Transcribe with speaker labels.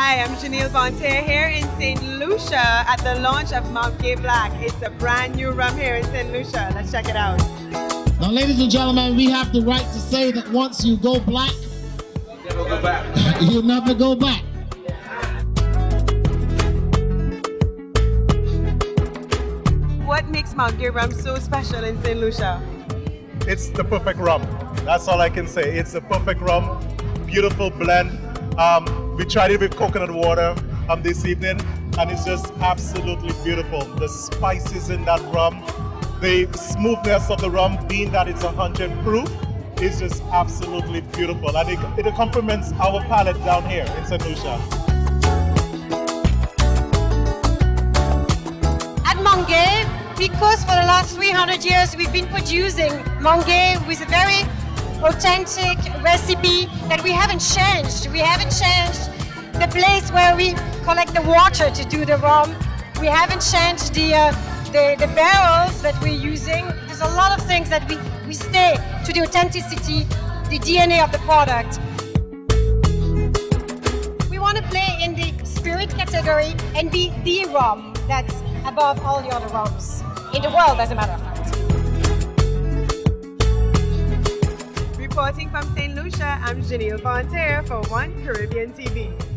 Speaker 1: Hi, I'm Janelle Bonte here in St. Lucia at the launch of Mount Gay Black. It's a brand new rum here in St. Lucia. Let's check it out.
Speaker 2: Now, ladies and gentlemen, we have the right to say that once you go black,
Speaker 3: never go back.
Speaker 2: You'll never go back.
Speaker 1: What makes Mount Gay rum so special in St. Lucia?
Speaker 4: It's the perfect rum. That's all I can say. It's the perfect rum, beautiful blend. We tried it with coconut water this evening, and it's just absolutely beautiful. The spices in that rum, the smoothness of the rum, being that it's 100 proof, is just absolutely beautiful, and it complements our palate down here in St. Lucia.
Speaker 5: At Mount Gay, because for the last 300 years we've been producing Mount Gay with a very authentic recipe that we haven't changed. We haven't changed the place where we collect the water to do the rum. We haven't changed the barrels that we're using. There's a lot of things that we stay to the authenticity, the DNA of the product. We want to play in the spirit category and be the rum that's above all the other rums in the world, as a matter of fact.
Speaker 1: Reporting from St. Lucia, I'm Janelle Bonte for One Caribbean TV.